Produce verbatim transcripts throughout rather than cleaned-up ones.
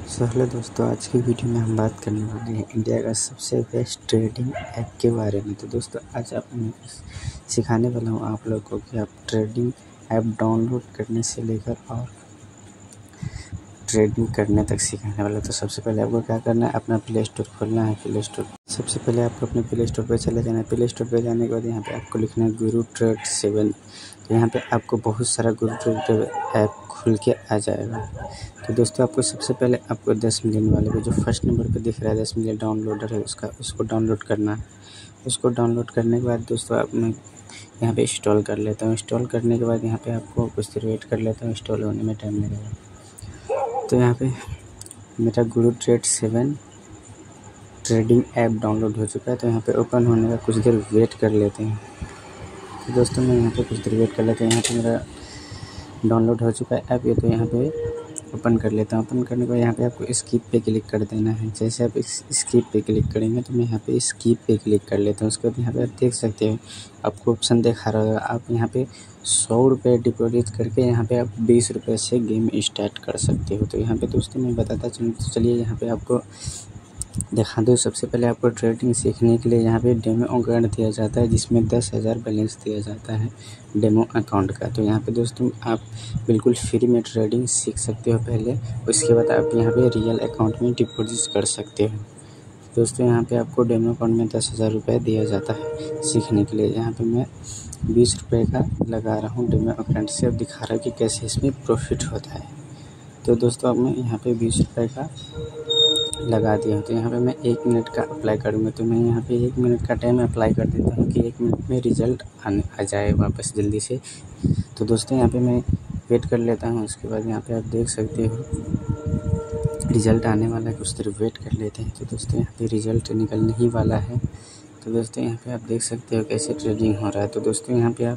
So hello दोस्तों, आज की वीडियो में हम बात करने वाले हैं इंडिया का सबसे बेस्ट ट्रेडिंग ऐप के बारे में। तो दोस्तों आज आप मैं सिखाने वाला हूँ आप लोगों को कि आप ट्रेडिंग ऐप डाउनलोड करने से लेकर और ट्रेडिंग करने तक सिखाने वाला। तो सबसे पहले आपको क्या करना है, अपना प्ले स्टोर खोलना है। प्ले स्टोर सबसे पहले आपको अपने प्ले स्टोर पर चले जाना है। प्ले स्टोर पर जाने के बाद यहाँ पे आपको लिखना है गुरु ट्रेड सेवन। तो यहाँ पे आपको बहुत सारा गुरु ट्रेड ऐप खुल के आ जाएगा। तो दोस्तों आपको सबसे पहले आपको दस मिलियन वाले पे जो फर्स्ट नंबर पे दिख रहा है दस मिलियन डाउनलोडर है उसका उसको डाउनलोड करना है। उसको डाउनलोड करने के बाद दोस्तों आप मैं यहाँ पे इंस्टॉल कर लेता हूँ। इंस्टॉल करने के बाद यहाँ पे आपको कुछ देर वेट कर लेता हूँ, इंस्टॉल होने में टाइम लगेगा। तो यहाँ पे मेरा Guru trade seven trading app download हो चुका है। तो यहाँ पे ओपन होने का कुछ देर वेट कर लेते हैं। तो दोस्तों मैं यहाँ पे कुछ देर वेट कर लेते हैं। यहाँ पे मेरा डाउनलोड हो चुका है ऐप ये। तो यहाँ पे ओपन कर लेता हूँ। ओपन करने के बाद यहाँ पे आपको स्किप पे क्लिक कर देना है। जैसे आप इस स्किप पे क्लिक करेंगे तो मैं यहाँ पे स्किप पे क्लिक कर लेता हूँ। उसके बाद यहाँ पे आप देख सकते हैं आपको ऑप्शन दिखा रहा होगा, आप यहाँ पे सौ रुपये डिपॉजिट करके यहाँ पे आप बीस रुपये से गेम स्टार्ट कर सकते हो। तो यहाँ पे दोस्तों मैं बताता चलूँ तो चलिए यहाँ पे आपको दिखा दो। सबसे पहले आपको ट्रेडिंग सीखने के लिए यहाँ पे डेमो अकाउंट दिया जाता है जिसमें दस हज़ार बैलेंस दिया जाता है डेमो अकाउंट का। तो यहाँ पे दोस्तों आप बिल्कुल फ्री में ट्रेडिंग सीख सकते हो पहले, उसके बाद आप यहाँ पे रियल अकाउंट में डिपॉजिट कर सकते हो। दोस्तों यहाँ पे आपको डेमो अकाउंट में दस हज़ार रुपये दिया जाता है सीखने के लिए। यहाँ पे मैं बीस रुपये का लगा रहा हूँ डेमो अकाउंट से, अब दिखा रहा हूँ कि कैसे इसमें प्रॉफिट होता है। तो दोस्तों अब मैं यहाँ पे बीस रुपये का लगा दिया। तो यहाँ पे मैं एक मिनट का अप्लाई करूँगा। तो मैं यहाँ पे एक मिनट का टाइम अप्लाई कर देता हूँ कि एक मिनट में रिज़ल्ट आने आ जाए वापस जल्दी से। तो दोस्तों यहाँ पे मैं वेट कर लेता हूँ। उसके बाद यहाँ पे आप देख सकते हो रिज़ल्ट आने वाला है, कुछ देर वेट कर लेते हैं। तो दोस्तों यहाँ पे रिज़ल्ट निकलने ही वाला है। तो दोस्तों यहाँ पे आप देख सकते हो कैसे ट्रेडिंग हो रहा है। तो दोस्तों यहाँ पे आप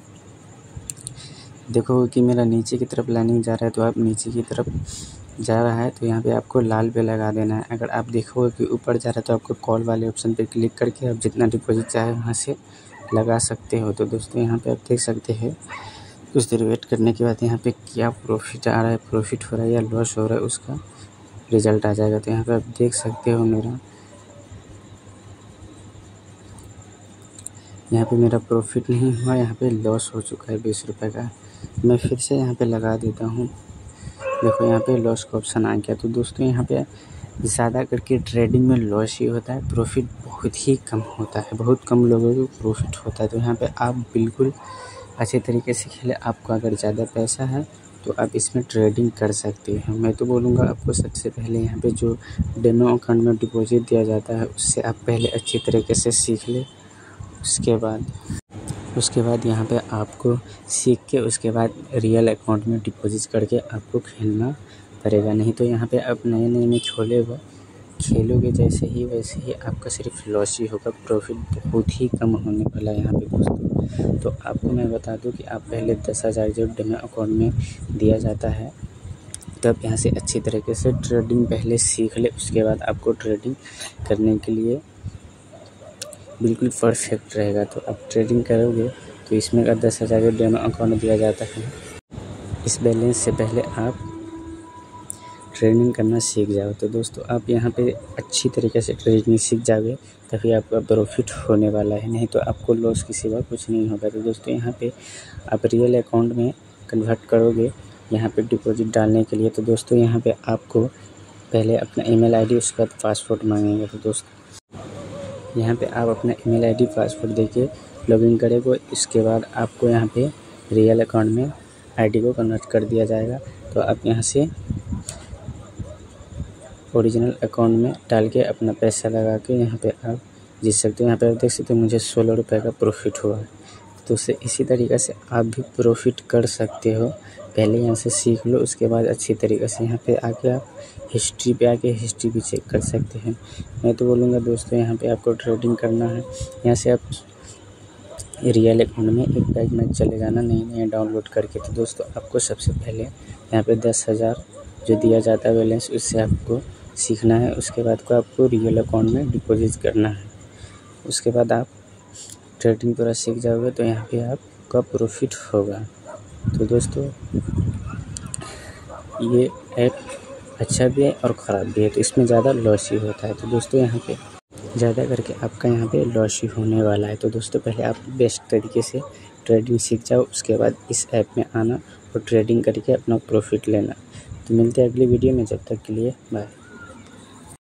देखो कि मेरा नीचे की तरफ लाइनिंग जा रहा है, तो आप नीचे की तरफ जा रहा है तो यहाँ पे आपको लाल पे लगा देना है। अगर आप देखोगे कि ऊपर जा रहा है तो आपको कॉल वाले ऑप्शन पे क्लिक करके आप जितना डिपॉजिट चाहे वहाँ से लगा सकते हो। तो दोस्तों यहाँ पे आप देख सकते हैं कुछ देर वेट करने के बाद यहाँ पे क्या प्रॉफिट आ रहा है, प्रॉफिट हो रहा है या लॉस हो रहा है, उसका रिज़ल्ट आ जाएगा। तो यहाँ पे आप देख सकते हो मेरा यहाँ पे मेरा प्रॉफिट नहीं हुआ, यहाँ पे लॉस हो चुका है बीस रुपये का। मैं फिर से यहाँ पे लगा देता हूँ। देखो यहाँ पे लॉस का ऑप्शन आ गया। तो दोस्तों यहाँ पे ज़्यादा करके ट्रेडिंग में लॉस ही होता है, प्रॉफिट बहुत ही कम होता है, बहुत कम लोगों को प्रॉफिट होता है। तो यहाँ पे आप बिल्कुल अच्छे तरीके से खेले। आपको अगर ज़्यादा पैसा है तो आप इसमें ट्रेडिंग कर सकते हैं। मैं तो बोलूँगा आपको सबसे पहले यहाँ पे जो डेमो अकाउंट में डिपॉजिट दिया जाता है उससे आप पहले अच्छी तरीके से सीख ले। उसके बाद उसके बाद यहाँ पे आपको सीख के उसके बाद रियल अकाउंट में डिपॉजिट करके आपको खेलना पड़ेगा। नहीं तो यहाँ पे आप नए नए में खेलोगे खेलोगे जैसे ही वैसे ही आपका सिर्फ लॉस ही होगा, प्रॉफिट बहुत ही कम होने वाला है यहाँ पे दोस्तों। तो आपको मैं बता दूँ कि आप पहले दस हज़ार जो डेमो अकाउंट में दिया जाता है तो आप यहाँ से अच्छी तरीके से ट्रेडिंग पहले सीख ले। उसके बाद आपको ट्रेडिंग करने के लिए बिल्कुल परफेक्ट रहेगा। तो आप ट्रेडिंग करोगे तो इसमें का दस हज़ार का डेमो अकाउंट दिया जाता है। इस बैलेंस से पहले आप ट्रेडिंग करना सीख जाओ। तो दोस्तों आप यहाँ पे अच्छी तरीके से ट्रेडिंग सीख जाओगे तभी आपका प्रॉफिट होने वाला है, नहीं तो आपको लॉस की सिवा कुछ नहीं होगा। तो दोस्तों यहाँ पे आप रियल अकाउंट में कन्वर्ट करोगे यहाँ पे डिपॉजिट डालने के लिए। तो दोस्तों यहाँ पे आपको पहले अपना ईमेल आईडी उसके बाद पासवर्ड मांगेंगे। तो दोस्तों यहाँ पे आप अपना ईमेल आईडी पासवर्ड देके लॉगिन करेंगे। इसके बाद आपको यहाँ पे रियल अकाउंट में आईडी को कन्वर्ट कर दिया जाएगा। तो आप यहाँ से ओरिजिनल अकाउंट में डाल के अपना पैसा लगा के यहाँ पे आप जीत सकते हो। यहाँ पे आप देख सकते हो मुझे सोलह रुपये का प्रॉफिट हुआ। तो उससे इसी तरीक़े से आप भी प्रॉफिट कर सकते हो। पहले यहाँ से सीख लो, उसके बाद अच्छी तरीक़े से यहाँ पे आके आप हिस्ट्री पे आके हिस्ट्री भी चेक कर सकते हैं। मैं तो बोलूँगा दोस्तों यहाँ पे आपको ट्रेडिंग करना है। यहाँ से आप रियल अकाउंट में एक बैग में चले जाना नए नए डाउनलोड करके। तो दोस्तों आपको सबसे पहले यहाँ पे दस हज़ार जो दिया जाता है बैलेंस उससे आपको सीखना है। उसके बाद को आपको रियल अकाउंट में डिपॉजिट करना है। उसके बाद आप ट्रेडिंग पूरा सीख जाओगे तो यहाँ पे आपका प्रॉफिट होगा। तो दोस्तों ये ऐप अच्छा भी है और ख़राब भी है, तो इसमें ज़्यादा लॉस ही होता है। तो दोस्तों यहाँ पे ज़्यादा करके आपका यहाँ पे लॉस ही होने वाला है। तो दोस्तों पहले आप बेस्ट तरीके से ट्रेडिंग सीख जाओ, उसके बाद इस ऐप में आना और ट्रेडिंग करके अपना प्रॉफिट लेना। तो मिलते हैं अगली वीडियो में, जब तक के लिए बाय।